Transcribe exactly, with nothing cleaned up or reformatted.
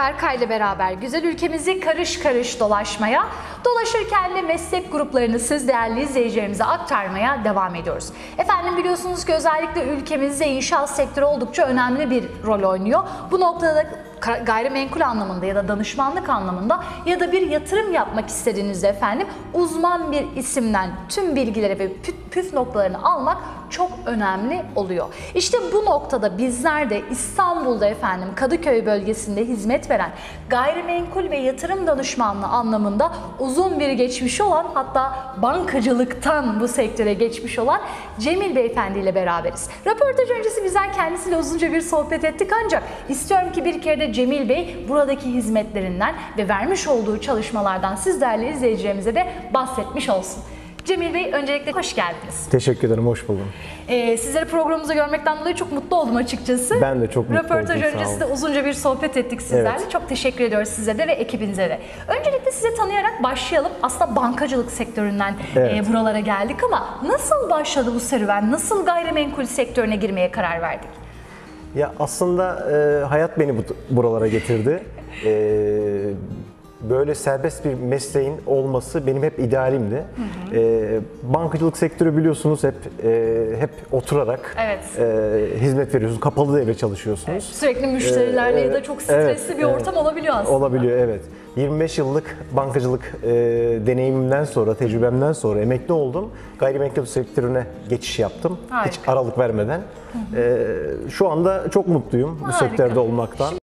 Berkay ile beraber güzel ülkemizi karış karış dolaşmaya, dolaşırken de meslek gruplarını siz değerli izleyicilerimize aktarmaya devam ediyoruz. Efendim biliyorsunuz ki özellikle ülkemizde inşaat sektörü oldukça önemli bir rol oynuyor. Bu noktada da gayrimenkul anlamında ya da danışmanlık anlamında ya da bir yatırım yapmak istediğinizde efendim uzman bir isimden tüm bilgileri ve püf, püf noktalarını almak çok önemli oluyor. İşte bu noktada bizler de İstanbul'da efendim Kadıköy bölgesinde hizmet veren gayrimenkul ve yatırım danışmanlığı anlamında uzun bir geçmişi olan, hatta bankacılıktan bu sektöre geçmiş olan Cemil Beyefendi ile beraberiz. Röportaj öncesi bizler kendisiyle uzunca bir sohbet ettik, ancak istiyorum ki bir kere de Cemil Bey buradaki hizmetlerinden ve vermiş olduğu çalışmalardan siz değerli izleyicilerimize de bahsetmiş olsun. Cemil Bey, öncelikle hoş geldiniz. Teşekkür ederim, hoş buldum. Ee, sizleri programımızda görmekten dolayı çok mutlu oldum açıkçası. Ben de çok mutlu Röportaj oldum, öncesi de sağ olun. uzunca bir sohbet ettik sizlerle. Evet. Çok teşekkür ediyoruz size de ve ekibinize de. Öncelikle sizi tanıyarak başlayalım. Aslında bankacılık sektöründen Evet. e, buralara geldik ama nasıl başladı bu serüven? Nasıl gayrimenkul sektörüne girmeye karar verdik? Ya aslında e, hayat beni bu, buralara getirdi. E, böyle serbest bir mesleğin olması benim hep idealimdi. Hı hı. E, bankacılık sektörü biliyorsunuz hep e, hep oturarak Evet. e, hizmet veriyorsunuz. Kapalı devre çalışıyorsunuz. Evet, sürekli müşterilerle E, ya da çok stresli evet, bir ortam evet. olabiliyor aslında. Olabiliyor, evet. yirmi beş yıllık bankacılık e, deneyimimden sonra, tecrübemden sonra emekli oldum. Gayrimenkul sektörüne geçiş yaptım. Harika. Hiç aralık vermeden. Hı hı. E, şu anda çok mutluyum bu Harika. sektörde olmaktan.